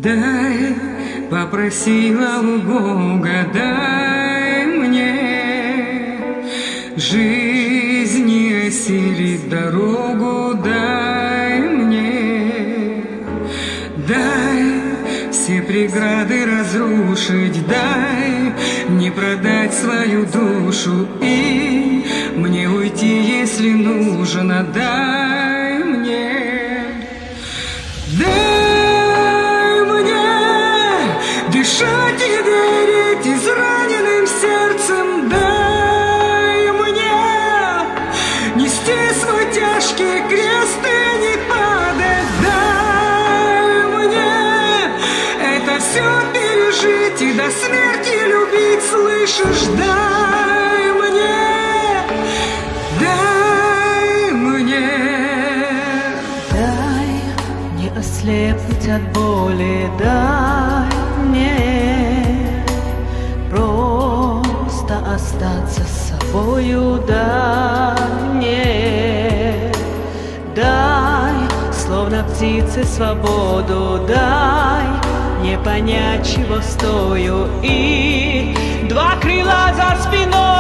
Дай, попросила у Бога, дай мне жизни осилить дорогу, дай мне, дай все преграды разрушить, дай не продать свою душу и мне уйти, если нужно, дай мне, дай мне дышать и верить израненным сердцем, дай мне нести свой тяжкий крест и не падать, дай мне это все пережить и до смерти любить, слышишь, дай мне, дай мне. Дай не ослепнуть от боли, дай мне просто остаться с собою, дай мне, дай, словно птице, свободу, дай не понять, чего стою, и два крыла за спиной.